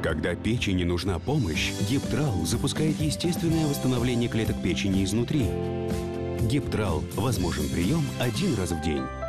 Когда печени нужна помощь, Гептрал запускает естественное восстановление клеток печени изнутри. Гептрал возможен прием 1 раз в день.